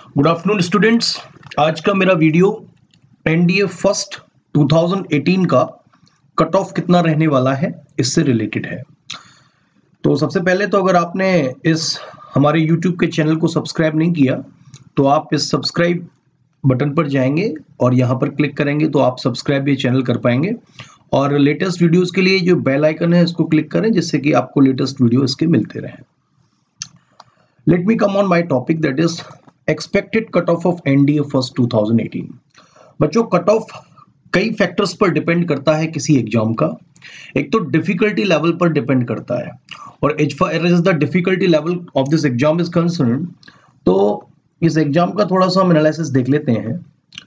Good afternoon students. आज का मेरा वीडियो एनडीए फर्स्ट 2018 का कट ऑफ कितना रहने वाला है इससे रिलेटेड है। तो सबसे पहले तो अगर आपने इस हमारे YouTube के चैनल को सब्सक्राइब नहीं किया तो आप इस सब्सक्राइब बटन पर जाएंगे और यहाँ पर क्लिक करेंगे तो आप सब्सक्राइब ये चैनल कर पाएंगे। और लेटेस्ट वीडियोस के लिए जो बेल आइकन है इसको क्लिक करें जिससे कि आपको लेटेस्ट वीडियो इसके मिलते रहें। Let me come on my topic that is expected cut off off NDA first 2018। बच्चों, कट ऑफ कई फैक्टर्स पर डिपेंड करता है किसी एग्जाम का। एक तो डिफिकल्टी लेवल पर डिपेंड करता है, और as far as the difficulty level of this exam is concern, तो इस एग्जाम का थोड़ा सा हम एनालिसिस देख लेते हैं।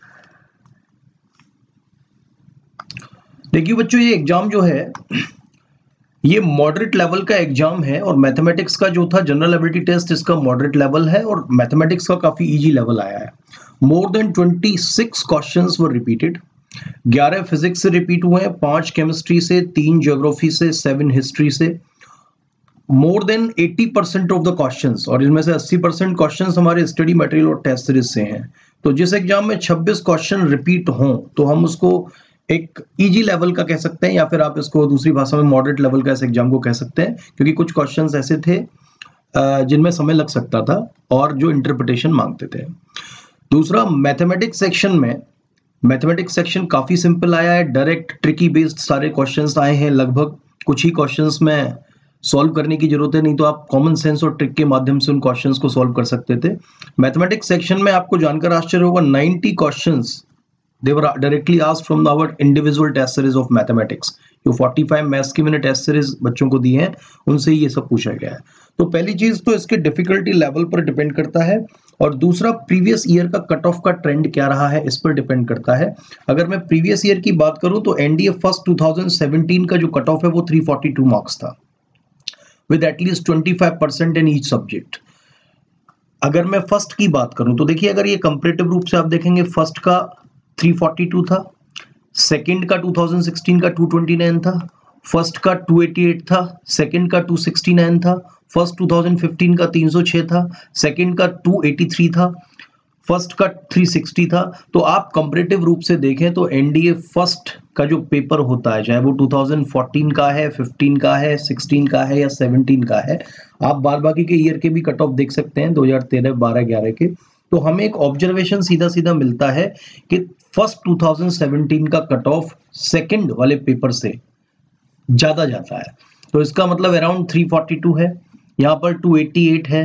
देखिए बच्चों, ये एग्जाम जो है ये मॉडरेट लेवल का एग्जाम है, और मैथमेटिक्स का जो था जनरल एबिलिटी टेस्ट इसका मॉडरेट लेवल है, और मैथमेटिक्स का काफी इजी लेवल आया है। More than 26 questions were repeated. 11 physics से रिपीट हुए हैं, 5 केमिस्ट्री से, 3 ज्योग्राफी से, 7 हिस्ट्री से। More than 80% of the questions, और इसमें से 80% क्वेश्चंस हमारे स्टडी मटेरियल और टेस्ट सीरीज से हैं। तो जिस एग्जाम में 26 क्वेश्चन रिपीट हों तो हम उसको एक इजी लेवल का कह सकते हैं, या फिर आप इसको दूसरी भाषा में मॉडरेट लेवल का इस एग्जाम को कह सकते हैं, क्योंकि कुछ क्वेश्चंस ऐसे थे जिनमें समय लग सकता था और जो इंटरप्रिटेशन मांगते थे। दूसरा, मैथमेटिक्स सेक्शन में मैथमेटिक्स सेक्शन काफी सिंपल आया है। डायरेक्ट ट्रिकी बेस्ड सारे क्वेश्चंस आए हैं। लगभग कुछ ही क्वेश्चंस में सॉल्व करने की जरूरत है, नहीं तो आप कॉमन सेंस और ट्रिक के माध्यम से उन क्वेश्चंस को सॉल्व कर सकते थे। मैथमेटिक्स सेक्शन में आपको जानकर आश्चर्य होगा, 90 questions they were directly asked from our individual test series of mathematics। जो 45 मैथ्स की मैंने टेस्ट सीरीज बच्चों को दी है उनसे ये सब पूछा गया है। तो पहली चीज तो इसके डिफिकल्टी लेवल पर डिपेंड करता है, और दूसरा प्रीवियस ईयर का कट ऑफ का ट्रेंड क्या रहा है इस पर डिपेंड करता है। अगर मैं प्रीवियस ईयर की बात करूं तो एनडीए फर्स्ट 2017 का जो कट ऑफ है वो 342 मार्क्स था, with at least 25% in each subject. अगर मैं फर्स्ट की बात करूं तो देखिए, अगर ये कंपैरेटिव रूप से आप देखेंगे, फर्स्ट का 342 था, सेकंड का 2016 का 229 था, फर्स्ट का 288 था, सेकंड का 269 था, फर्स्ट 2015 का 306 था, सेकंड का 283 था, फर्स्ट का 360 था। तो आप कंपैरेटिव रूप से देखें तो एनडीए फर्स्ट का जो पेपर होता है, चाहे वो 2014 का है, 15 का है, 16 का है या 17 का है, आप बाकी के ईयर के भी कट ऑफ देख सकते हैं, 2013, 12, 11 के। तो हमें एक ऑब्जर्वेशन सीधा सीधा मिलता है कि फर्स्ट 2017 का कट ऑफ सेकंड वाले पेपर से ज्यादा जाता है। तो इसका मतलब अराउंड 342 है, यहाँ पर 288 है,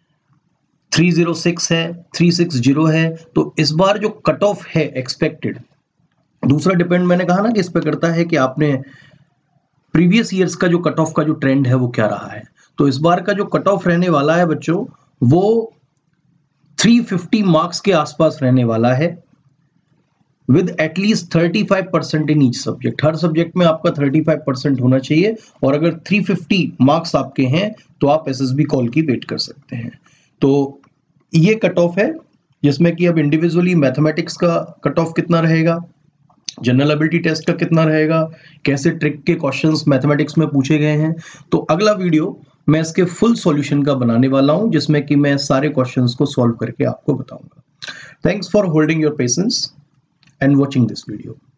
306 है, 360 है। तो इस बार जो कट ऑफ है एक्सपेक्टेड, दूसरा डिपेंड मैंने कहा ना कि इस पे करता है कि आपने प्रीवियस ईयर्स का जो कट ऑफ का जो ट्रेंड है वो क्या रहा है। तो इस बार का जो कट ऑफ रहने वाला है बच्चों वो 350 मार्क्स के आसपास रहने वाला है, with at least 35% in each subject. हर सब्जेक्ट में आपका 35% होना चाहिए, और अगर 350 मार्क्स आपके हैं तो आप एसएसबी कॉल की वेट कर सकते हैं। तो ये कट ऑफ है, जिसमें कि अब इंडिविजुअली मैथमेटिक्स का कट ऑफ कितना रहेगा, जनरल एबिलिटी टेस्ट का कितना रहेगा, कैसे ट्रिक के क्वेश्चंस मैथमेटिक्स में पूछे गए हैं। तो अगला वीडियो मैं इसके फुल सॉल्यूशन का बनाने वाला हूं, जिसमें कि मैं सारे क्वेश्चंस को सॉल्व करके आपको बताऊंगा। Thanks for holding your patience and watching this video.